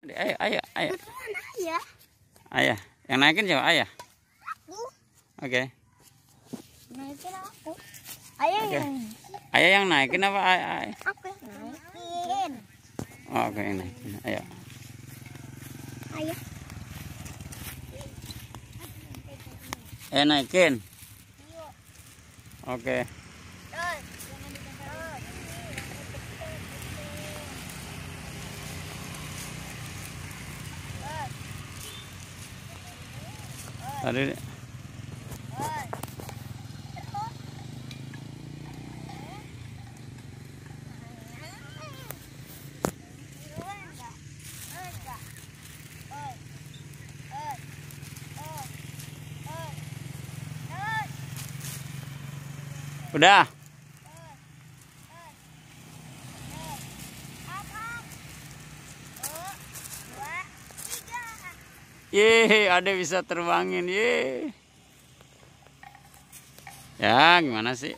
Ayo, ayo, ayo. Ayah. Ayah. Yang naikin siapa? Ayah. Aku. Oke. Naikin aku. Ayah Oke. yang. Ayah yang naikin apa? Ayah. Aku yang naikin. Oh, oke, yang naikin. Ayo. Ayah. Ayo naikin. Oke. Tadi udah. Yeay, ada bisa terbangin. Yeay. Ya, gimana sih?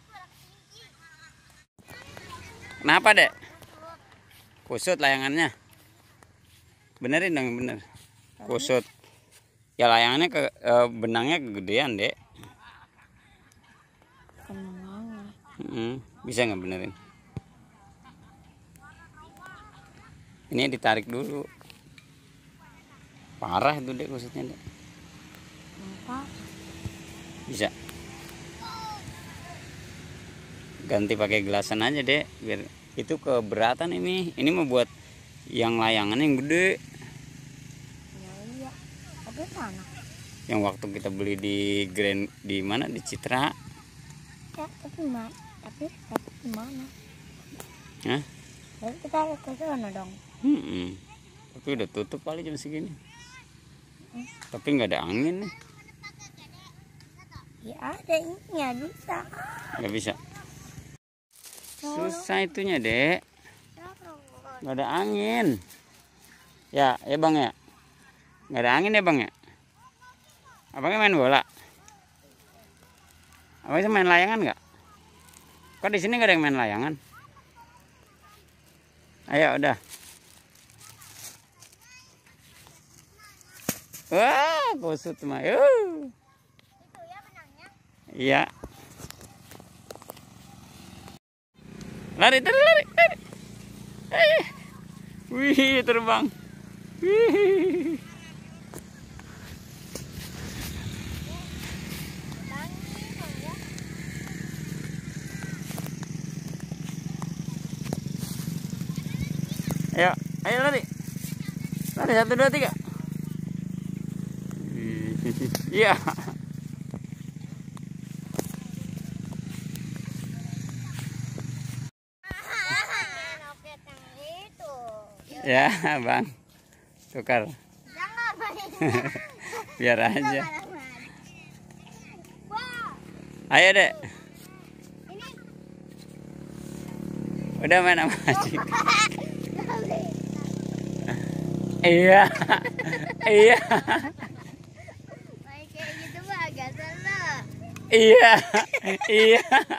Kenapa, Dek? Kusut layangannya. Benerin dong, bener. Kusut. Ya layangannya benangnya kegedean, Dek. Bisa nggak benerin? Ini ditarik dulu. Parah itu, Dek, kusutnya, Dek. Bisa. Ganti pakai gelasan aja, Dek, biar itu keberatan ini. Ini mau buat yang layangan yang gede. Ya, iya. Tapi mana? Yang waktu kita beli di Grand di mana di Citra. Ya, tapi mana? Tapi mana? Hah? Tapi kita harus ke sana dong. Tapi udah tutup kali jam segini. Tapi nggak ada angin nih. Ya ada ininya bisa. Nggak bisa. Susah itunya, Dek. Nggak ada angin. Ya Bang ya. Nggak ada angin ya, Bang ya. Abangnya main bola. Abangnya main layangan nggak? Kok di sini nggak ada yang main layangan? Ayo udah. Wah, kusut mah. Itu ya benangnya. Iya. Lari, lari. Wih, terbang. Wih. Ayo lari. Lari 1, 2, 3. Iya. Ya, Bang. Tukar. Biar aja. Ayo, Dek. Udah main sama Aji. Iya. Iya. Main kayak gitu mah agak salah. Iya. Iya.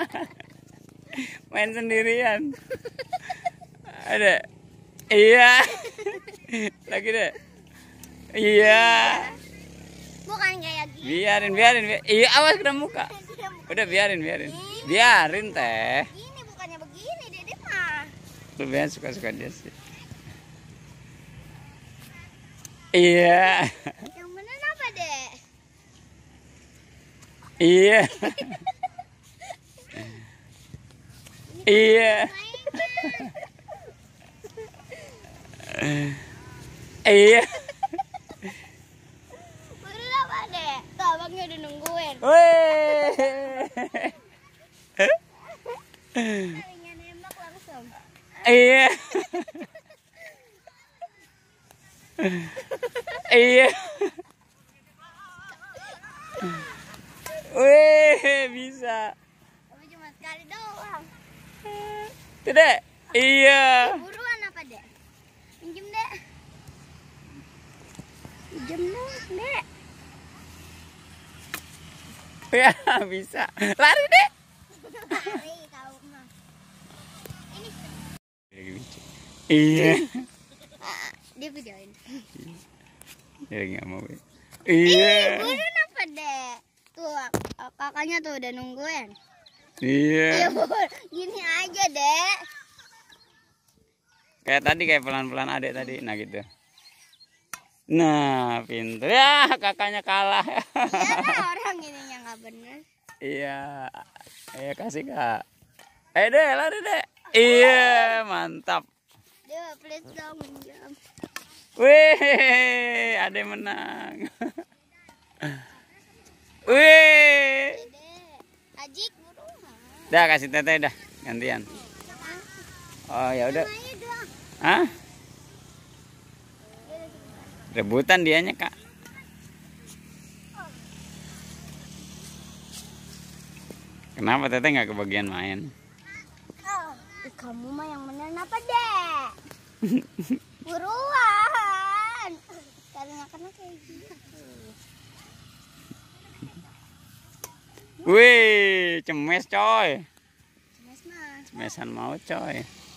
Main sendirian. Ada. Iya. Lagi, Dek. Iya. Bukan kayak gitu. Biarin. Iya, awas kena muka. Udah biarin. Biarin, Teh. Ini bukannya begini, Dede mah. Lu biar suka-suka dia sih. Iya. Yang bener apa, Dek? Iya. Iya. Iya. Bener apa, Dek? Tuh, abangnya udah nungguin. Weh. Kalinya nembak langsung. Iya. Iya. Weh, bisa. Tapi cuma sekali doang. Tidak. Iya. Buruan apa, Dek? Pinjem, Dek. Pinjem dong, Dek. Ya, bisa. Lari, Dek. Lari tahu mah. Ini Iya. di Dia videoin. Dia nggak mau. Iya. Buru apa dek? Tuh kakaknya tuh udah nungguin. Iya. Iya Bur, gini aja dek. Kayak tadi kayak pelan-pelan adek tadi, nah gitu. Nah, pintar ya, kakaknya kalah. Iya lah orang ininya nggak bener. Iya, ayo kasih kak. Dek, lari dek. Iya, mantap. Dia please dong minjam. Wih, adek menang. Wih, Dek, Ajik buru. dah kasih teteh dah, gantian. Oh ya udah, Ayo dong. ah, rebutan dianya kak. Kenapa teteh nggak kebagian main? Kamu mah yang bener apa dek? Buruan. Karena kayak gitu. Wih, cemes coy. Mas mas. Cemesan mau coy.